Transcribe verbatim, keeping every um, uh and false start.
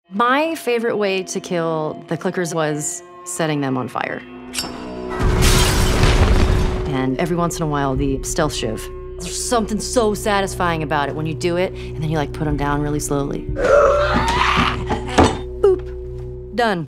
My favorite way to kill the clickers was setting them on fire. And every once in a while, the stealth shiv. There's something so satisfying about it when you do it, and then you like put them down really slowly. Boop. Done.